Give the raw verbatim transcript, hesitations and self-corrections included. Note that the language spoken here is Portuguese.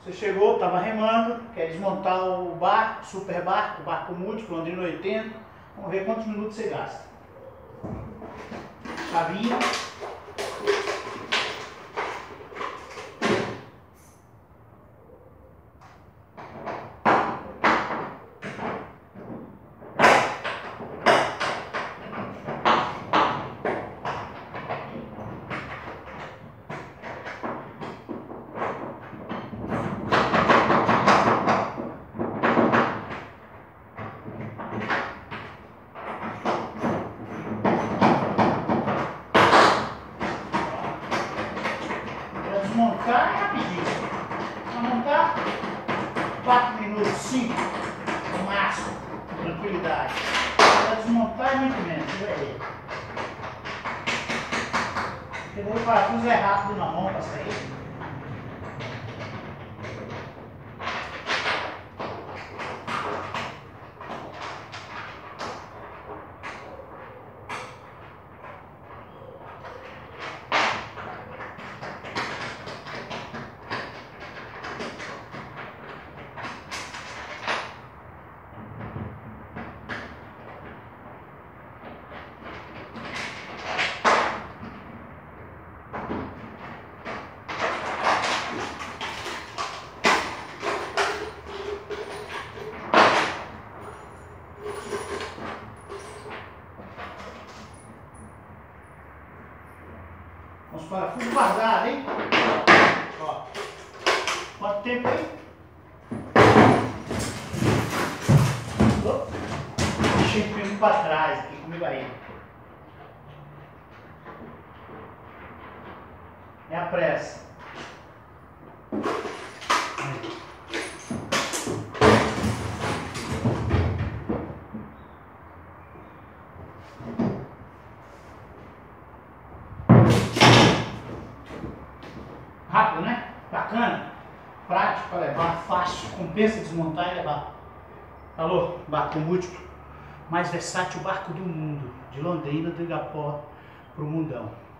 Você chegou, estava remando, quer desmontar o barco, super barco, o barco múltiplo, Londrina oitenta. Vamos ver quantos minutos você gasta. Chavinha. Desmontar é rapidinho. Para montar, quatro minutos, cinco no máximo, tranquilidade. Para desmontar é muito menos, você vai ver. Porque daí o parafuso é rápido na mão para sair. Os parafusos guardados, hein? Ó. Quanto tempo aí? Opa. Deixei o pino para trás aqui comigo aí. É a pressa. Rápido, né? Bacana, prático para levar, fácil, compensa desmontar e levar. Falou, barco múltiplo, mais versátil barco do mundo, de Londrina do Igapó para o mundão.